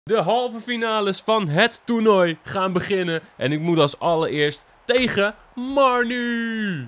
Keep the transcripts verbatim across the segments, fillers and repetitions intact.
De halve finales van het toernooi gaan beginnen. En ik moet als allereerst tegen Marnie.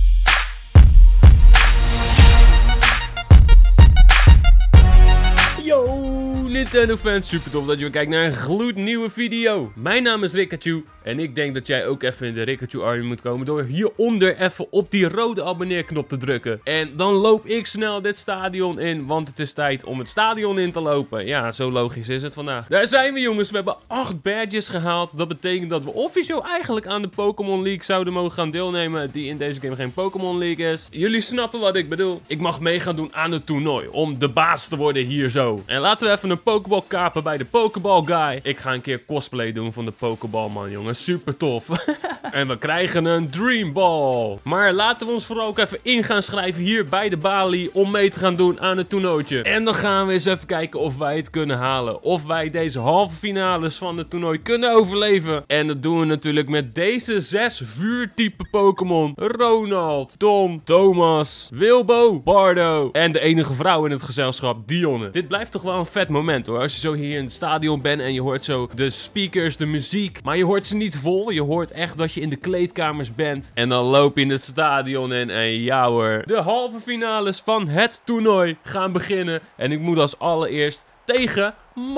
Yo, Nintendo fans, super tof dat je weer kijkt naar een gloednieuwe video. Mijn naam is Rikachu en ik denk dat jij ook even in de Rikachu Army moet komen door hieronder even op die rode abonneerknop te drukken. En dan loop ik snel dit stadion in, want het is tijd om het stadion in te lopen. Ja, zo logisch is het vandaag. Daar zijn we, jongens, we hebben acht badges gehaald. Dat betekent dat we officieel eigenlijk aan de Pokémon League zouden mogen gaan deelnemen, die in deze game geen Pokémon League is. Jullie snappen wat ik bedoel. Ik mag mee gaan doen aan het toernooi, om de baas te worden hier zo. En laten we even een Pokéball kapen bij de Pokéball guy. Ik ga een keer cosplay doen van de Pokéball man, jongens. Super tof. En we krijgen een Dream Ball. Maar laten we ons vooral ook even in gaan schrijven hier bij de balie om mee te gaan doen aan het toernooitje. En dan gaan we eens even kijken of wij het kunnen halen. Of wij deze halve finales van het toernooi kunnen overleven. En dat doen we natuurlijk met deze zes vuurtype Pokémon. Ronald, Don, Thomas, Wilbo, Bardo en de enige vrouw in het gezelschap, Dionne. Dit blijft toch wel een vet moment hoor. Als je zo hier in het stadion bent en je hoort zo de speakers, de muziek. Maar je hoort ze niet vol. Je hoort echt dat je in de kleedkamers bent. En dan loop je in het stadion in en ja hoor. De halve finales van het toernooi gaan beginnen. En ik moet als allereerst tegen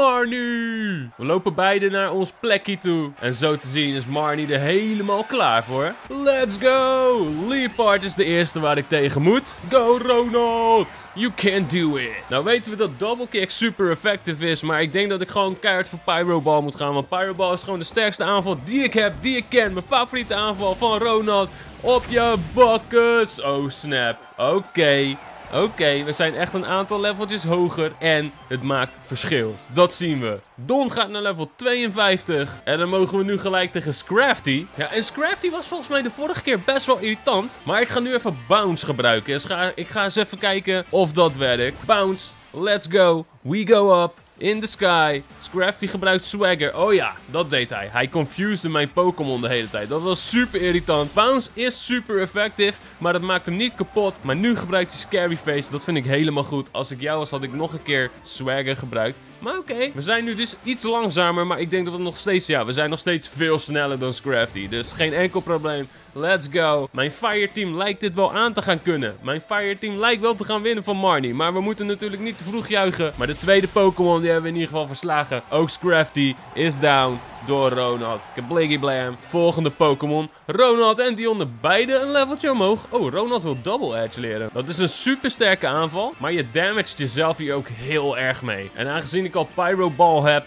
Marnie. We lopen beide naar ons plekje toe. En zo te zien is Marnie er helemaal klaar voor. Let's go! Leopard is de eerste waar ik tegen moet. Go Ronald! You can do it! Nou weten we dat Double Kick super effective is. Maar ik denk dat ik gewoon keihard voor Pyro Ball moet gaan. Want Pyro Ball is gewoon de sterkste aanval die ik heb, die ik ken. Mijn favoriete aanval van Ronald. Op je bakkes! Oh snap. Oké. Okay. Oké, okay, we zijn echt een aantal leveltjes hoger en het maakt verschil. Dat zien we. Don gaat naar level tweeënvijftig en dan mogen we nu gelijk tegen Scrafty. Ja, en Scrafty was volgens mij de vorige keer best wel irritant. Maar ik ga nu even Bounce gebruiken. Dus ga, ik ga eens even kijken of dat werkt. Bounce, let's go. We go up. In the sky. Scrafty gebruikt Swagger. Oh ja, dat deed hij. Hij confusede mijn Pokémon de hele tijd. Dat was super irritant. Bounce is super effectief, maar dat maakt hem niet kapot. Maar nu gebruikt hij Scary Face. Dat vind ik helemaal goed. Als ik jou was, had ik nog een keer Swagger gebruikt. Maar oké, okay. We zijn nu dus iets langzamer. Maar ik denk dat we nog steeds, ja, we zijn nog steeds veel sneller dan Scrafty. Dus geen enkel probleem. Let's go. Mijn Fireteam lijkt dit wel aan te gaan kunnen. Mijn Fireteam lijkt wel te gaan winnen van Marnie. Maar we moeten natuurlijk niet te vroeg juichen. Maar de tweede Pokémon die hebben we in ieder geval verslagen. Ook Scrafty is down door Ronald. Kabliggy Blam. Volgende Pokémon. Ronald en Dionne beide een leveltje omhoog. Oh, Ronald wil Double Edge leren. Dat is een super sterke aanval. Maar je damagt jezelf hier ook heel erg mee. En aangezien ik al Pyro Ball heb...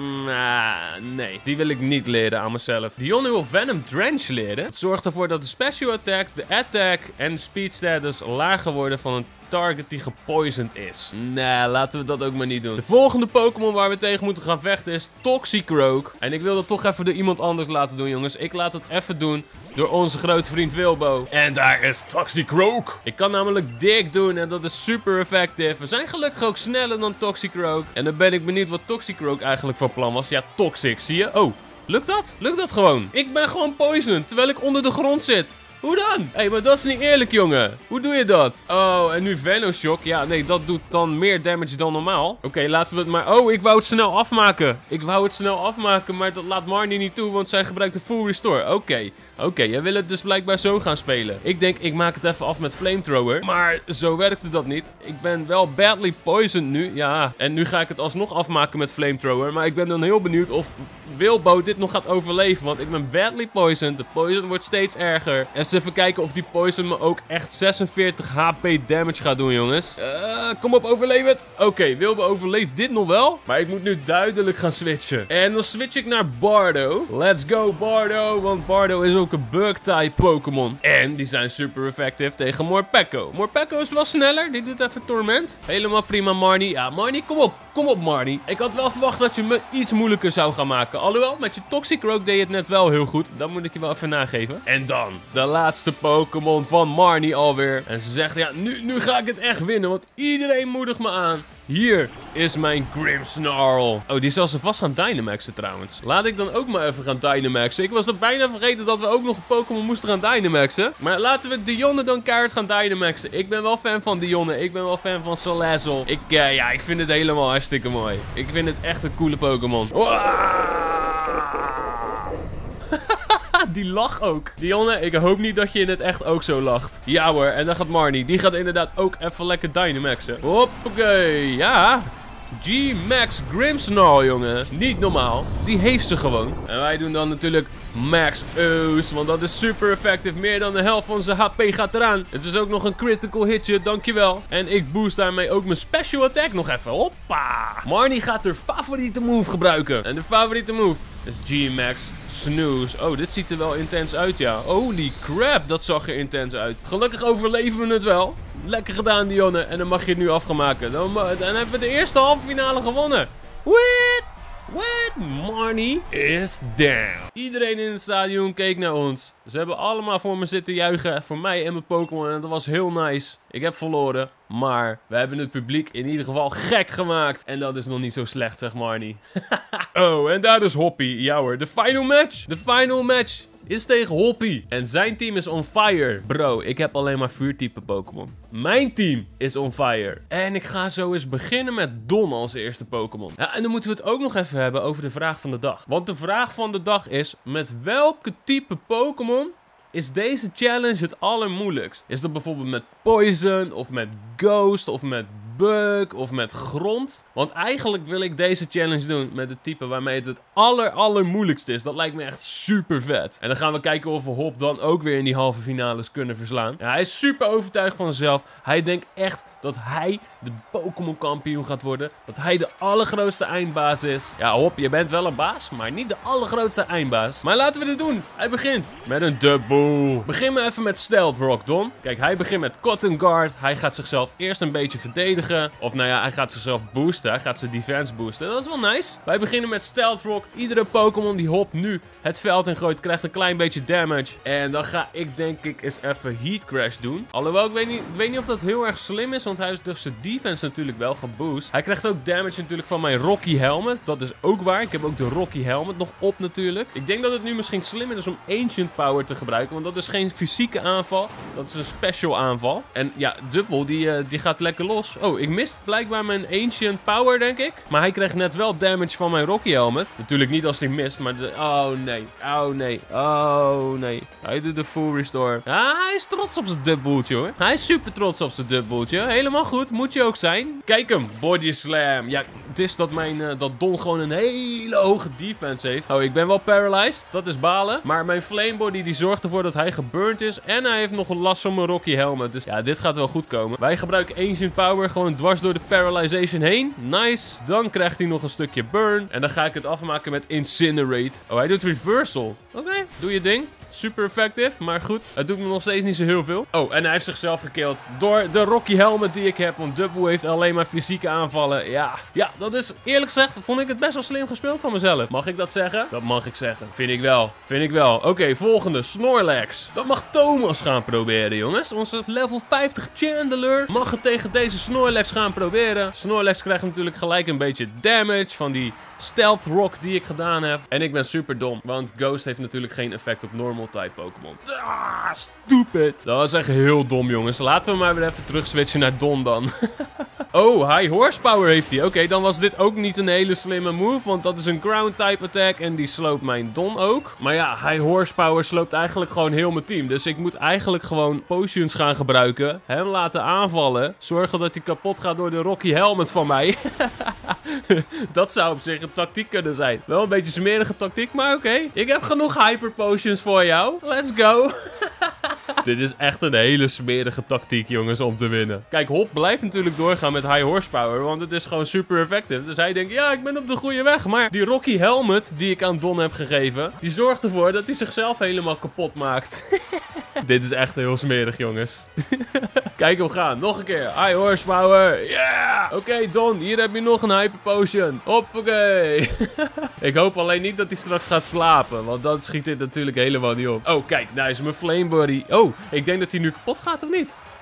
Nah, nee, die wil ik niet leren aan mezelf. Dionne wil Venom Drench leren. Het zorgt ervoor dat de special attack, de attack en de speed status lager worden van een target die gepoisoned is. Nee, laten we dat ook maar niet doen. De volgende Pokémon waar we tegen moeten gaan vechten is Toxicroak. En ik wil dat toch even door iemand anders laten doen, jongens. Ik laat het even doen door onze grote vriend Wilbo. En daar is Toxicroak. Ik kan namelijk Dig doen en dat is super effectief. We zijn gelukkig ook sneller dan Toxicroak. En dan ben ik benieuwd wat Toxicroak eigenlijk van plan was. Ja, Toxic, zie je? Oh, lukt dat? Lukt dat gewoon? Ik ben gewoon poisoned, terwijl ik onder de grond zit. Hoe dan? Hé, hey, maar dat is niet eerlijk, jongen. Hoe doe je dat? Oh, en nu Venoshock. Ja, nee, dat doet dan meer damage dan normaal. Oké, okay, laten we het maar... Oh, ik wou het snel afmaken. Ik wou het snel afmaken, maar dat laat Marnie niet toe, want zij gebruikt de full restore. Oké, okay. oké, okay, jij wil het dus blijkbaar zo gaan spelen. Ik denk, ik maak het even af met Flamethrower. Maar zo werkte dat niet. Ik ben wel badly poisoned nu. Ja, en nu ga ik het alsnog afmaken met Flamethrower. Maar ik ben dan heel benieuwd of Wilbo dit nog gaat overleven. Want ik ben badly poisoned. De poison wordt steeds erger. En even kijken of die poison me ook echt zesenveertig H P damage gaat doen, jongens. Uh, kom op, overleef het. Oké, okay, Wilbo overleeft dit nog wel. Maar ik moet nu duidelijk gaan switchen. En dan switch ik naar Bardo. Let's go, Bardo. Want Bardo is ook een bug-type Pokémon. En die zijn super effectief tegen Morpeko. Morpeko is wel sneller. Die doet even Torment. Helemaal prima, Marnie. Ja, Marnie, kom op. Kom op, Marnie. Ik had wel verwacht dat je me iets moeilijker zou gaan maken. Alhoewel, met je Toxicroak deed je het net wel heel goed. Dat moet ik je wel even nageven. En dan de laatste Pokémon van Marnie alweer. En ze zegt, ja, nu, nu ga ik het echt winnen. Want iedereen moedigt me aan. Hier is mijn Grimmsnarl. Oh, die zal ze vast gaan Dynamaxen trouwens. Laat ik dan ook maar even gaan Dynamaxen. Ik was er bijna vergeten dat we ook nog een Pokémon moesten gaan Dynamaxen. Maar laten we Dionne dan kaart gaan Dynamaxen. Ik ben wel fan van Dionne. Ik ben wel fan van Salazzle. Ik, uh, ja, ik vind het helemaal hartstikke mooi. Ik vind het echt een coole Pokémon. Die lach ook. Dionne, ik hoop niet dat je in het echt ook zo lacht. Ja hoor, en dan gaat Marnie. Die gaat inderdaad ook even lekker Dynamaxen. Hoppakee, ja. G-Max Grimmsnarl, jongen. Niet normaal. Die heeft ze gewoon. En wij doen dan natuurlijk Max Oost, want dat is super effectief. Meer dan de helft van zijn H P gaat eraan. Het is ook nog een critical hitje, dankjewel. En ik boost daarmee ook mijn special attack nog even. Hoppa. Marnie gaat haar favoriete move gebruiken. En de favoriete move is G-Max Snooze. Oh, dit ziet er wel intens uit, ja. Holy crap, dat zag er intens uit. Gelukkig overleven we het wel. Lekker gedaan, Dionne. En dan mag je het nu af gaan maken. Dan, dan hebben we de eerste halve finale gewonnen. What? What? Marnie is down. Iedereen in het stadion keek naar ons. Ze hebben allemaal voor me zitten juichen. Voor mij en mijn Pokémon. En dat was heel nice. Ik heb verloren. Maar we hebben het publiek in ieder geval gek gemaakt. En dat is nog niet zo slecht, zegt Marnie. Oh, en daar is Hoppy. Ja hoor, de final match. De final match is tegen Hoppy. En zijn team is on fire. Bro, ik heb alleen maar vuurtype Pokémon. Mijn team is on fire. En ik ga zo eens beginnen met Don als eerste Pokémon. Ja, en dan moeten we het ook nog even hebben over de vraag van de dag. Want de vraag van de dag is: met welke type Pokémon is deze challenge het allermoeilijkst? Is dat bijvoorbeeld met Poison, of met Ghost, of met Bug, of met Grond? Want eigenlijk wil ik deze challenge doen met het type waarmee het het aller, allermoeilijkst is. Dat lijkt me echt super vet. En dan gaan we kijken of we Hop dan ook weer in die halve finales kunnen verslaan. Ja, hij is super overtuigd van zichzelf. Hij denkt echt dat hij de Pokémon kampioen gaat worden. Dat hij de allergrootste eindbaas is. Ja, Hop, je bent wel een baas, maar niet de allergrootste eindbaas. Maar laten we dit doen. Hij begint met een Dubwool. Begin maar even met Stealth Rock, Don. Kijk, hij begint met Cotton Guard. Hij gaat zichzelf eerst een beetje verdedigen. Of nou ja, hij gaat zichzelf boosten. Hij gaat zijn defense boosten. Dat is wel nice. Wij beginnen met Stealth Rock. Iedere Pokémon die Hop nu het veld in gooit, krijgt een klein beetje damage. En dan ga ik denk ik eens even Heat Crash doen. Alhoewel, ik weet niet, ik weet niet of dat heel erg slim is. Want hij is dus zijn defense natuurlijk wel geboost. Hij krijgt ook damage natuurlijk van mijn Rocky Helmet. Dat is ook waar. Ik heb ook de Rocky Helmet nog op natuurlijk. Ik denk dat het nu misschien slimmer is om Ancient Power te gebruiken. Want dat is geen fysieke aanval. Dat is een special aanval. En ja, Dubwool die, uh, die gaat lekker los. Oh, ik mist blijkbaar mijn Ancient Power, denk ik. Maar hij kreeg net wel damage van mijn Rocky Helmet. Natuurlijk niet als hij mist, maar... De... Oh, nee. Oh, nee. Oh, nee. Hij doet de full restore. Ah, hij is trots op zijn Dubwooltje, hoor. Hij is super trots op zijn Dubwooltje. Helemaal goed. Moet je ook zijn. Kijk hem. Body Slam. Ja, het is dat, mijn, uh, dat Don gewoon een hele hoge defense heeft. Oh, ik ben wel paralyzed. Dat is balen. Maar mijn Flame Body die zorgt ervoor dat hij geburnt is. En hij heeft nog last van mijn Rocky Helmet. Dus ja, dit gaat wel goed komen. Wij gebruiken Ancient Power gewoon dwars door de Paralyzation heen. Nice. Dan krijgt hij nog een stukje burn. En dan ga ik het afmaken met Incinerate. Oh, hij doet Reversal. Oké, okay, doe je ding. Super effectief, maar goed. Het doet me nog steeds niet zo heel veel. Oh, en hij heeft zichzelf gekild door de Rocky Helmet die ik heb. Want Dubwool heeft alleen maar fysieke aanvallen. Ja, ja, dat is eerlijk gezegd, vond ik het best wel slim gespeeld van mezelf. Mag ik dat zeggen? Dat mag ik zeggen. Vind ik wel. Vind ik wel. Oké, okay, volgende. Snorlax. Dat mag Thomas gaan proberen, jongens. Onze level vijftig Chandler mag het tegen deze Snorlax gaan proberen. Snorlax krijgt natuurlijk gelijk een beetje damage van die Stealth Rock die ik gedaan heb. En ik ben super dom, want Ghost heeft natuurlijk geen effect op normal type Pokémon. Ah, stupid. Dat was echt heel dom, jongens. Laten we maar weer even terug switchen naar Don dan. Oh, high horsepower heeft hij. Oké, okay, dan was dit ook niet een hele slimme move, want dat is een ground type attack en die sloopt mijn Don ook. Maar ja, high horsepower sloopt eigenlijk gewoon heel mijn team. Dus ik moet eigenlijk gewoon potions gaan gebruiken, hem laten aanvallen, zorgen dat hij kapot gaat door de Rocky Helmet van mij. Dat zou op zich een tactiek kunnen zijn. Wel een beetje smerige tactiek, maar oké. Okay. Ik heb genoeg hyper potions voor jou. Let's go. Dit is echt een hele smerige tactiek, jongens, om te winnen. Kijk, Hop blijft natuurlijk doorgaan met high horsepower, want het is gewoon super effectief. Dus hij denkt, ja, ik ben op de goede weg. Maar die Rocky Helmet die ik aan Don heb gegeven, die zorgt ervoor dat hij zichzelf helemaal kapot maakt. Dit is echt heel smerig, jongens. Kijk hem gaan. Nog een keer. High horsepower. Yeah! Oké, okay, Don. Hier heb je nog een hyper potion. Hoppakee. Ik hoop alleen niet dat hij straks gaat slapen. Want dan schiet dit natuurlijk helemaal niet op. Oh, kijk. Nou is mijn flame body. Oh, ik denk dat hij nu kapot gaat, of niet?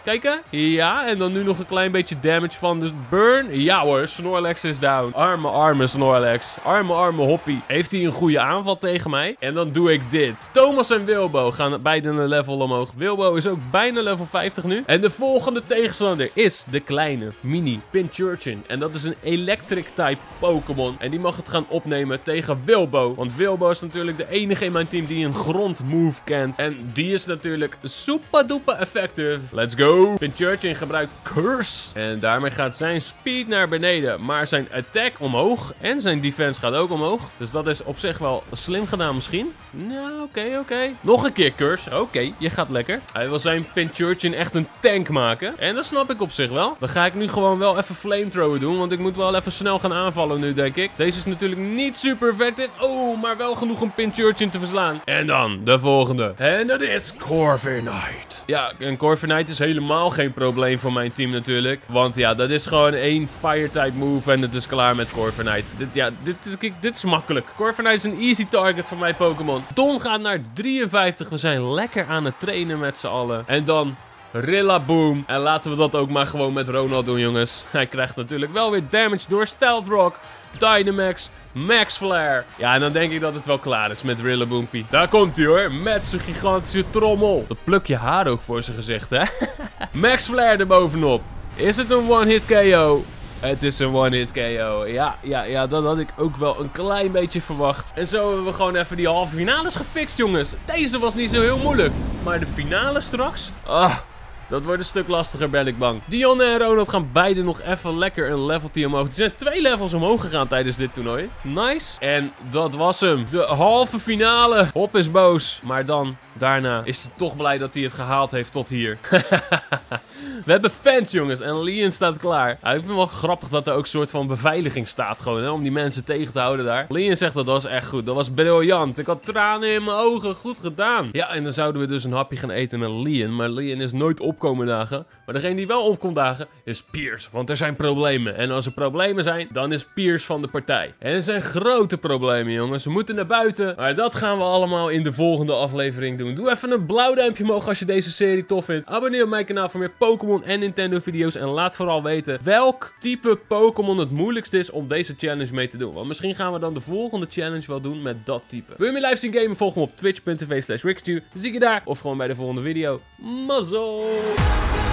Kijken. Ja, en dan nu nog een klein beetje damage van de burn. Ja hoor, Snorlax is down. Arme, arme Snorlax. Arme, arme Hoppy. Heeft hij een goede aanval tegen mij? En dan doe ik dit. Thomas en Wilbo gaan beide een level omhoog. Wilbo is ook bijna level vijftig nu. En de volgende tegenstander is de kleine mini Pinchurchin. En dat is een electric type Pokémon. En die mag het gaan opnemen tegen Wilbo. Want Wilbo is natuurlijk de enige in mijn team die een grondmove kent. En die is natuurlijk super duper effective. Let's go. Pinchurchin gebruikt Curse. En daarmee gaat zijn speed naar beneden. Maar zijn attack omhoog. En zijn defense gaat ook omhoog. Dus dat is op zich wel slim gedaan misschien. Nou, oké, okay, oké. Okay. Nog een keer Curse. Oké, okay, je gaat lekker. Hij wil zijn Pinchurchin echt een tank maken. En dat snap ik op zich wel. Dan ga ik nu gewoon wel even flamethrower doen. Want ik moet wel even snel gaan aanvallen nu, denk ik. Deze is natuurlijk niet super effective. Oh, maar wel genoeg om Pinchurchin te verslaan. En dan de volgende. En dat is Corviknight. Ja, en Corviknight is helemaal geen probleem voor mijn team natuurlijk. Want ja, dat is gewoon één fire-type move en het is klaar met Corviknight. Dit, ja, dit, dit, dit is makkelijk. Corviknight is een easy target voor mijn Pokémon. Don gaat naar drieënvijftig. We zijn lekker aan het trainen met z'n allen. En dan Rillaboom. En laten we dat ook maar gewoon met Ronald doen, jongens. Hij krijgt natuurlijk wel weer damage door Stealth Rock, Dynamax, Max Flare. Ja, en dan denk ik dat het wel klaar is met Rillaboompie. Daar komt hij hoor, met zijn gigantische trommel. Dat pluk je haar ook voor zijn gezicht, hè? Max Flare erbovenop. Is het een one-hit K O? Het is een one-hit K O. Ja, ja, ja, dat had ik ook wel een klein beetje verwacht. En zo hebben we gewoon even die halve finales gefixt, jongens. Deze was niet zo heel moeilijk. Maar de finale straks? Ah... Dat wordt een stuk lastiger, ben ik bang. Dionne en Ronald gaan beide nog even lekker een leveltje omhoog. Er zijn twee levels omhoog gegaan tijdens dit toernooi. Nice. En dat was hem. De halve finale. Hop is boos. Maar dan, daarna, is hij toch blij dat hij het gehaald heeft tot hier. We hebben fans, jongens. En Leon staat klaar. Ja, ik vind het wel grappig dat er ook een soort van beveiliging staat gewoon, hè, om die mensen tegen te houden daar. Leon zegt dat was echt goed. Dat was briljant. Ik had tranen in mijn ogen. Goed gedaan. Ja, en dan zouden we dus een hapje gaan eten met Leon. Maar Leon is nooit opkomen dagen. Maar degene die wel op kon dagen is Piers. Want er zijn problemen. En als er problemen zijn, dan is Piers van de partij. En er zijn grote problemen, jongens. We moeten naar buiten. Maar dat gaan we allemaal in de volgende aflevering doen. Doe even een blauw duimpje omhoog als je deze serie tof vindt. Abonneer op mijn kanaal voor meer Pokémon en Nintendo video's. En laat vooral weten welk type Pokémon het moeilijkst is om deze challenge mee te doen. Want misschien gaan we dan de volgende challenge wel doen met dat type. Wil je me live zien gamen? Volg me op twitch punt tv slash rikachu. Dan zie ik je daar. Of gewoon bij de volgende video. Mazzel!